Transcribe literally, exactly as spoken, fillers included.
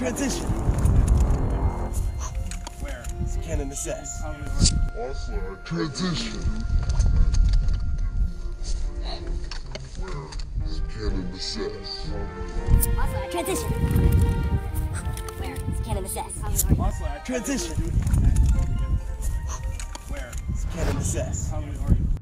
Transition. Where? Cannon assess. Also, transition. Where? Cannon assess. Transition. Where? Cannon assess. Transition. Where? Cannon assess.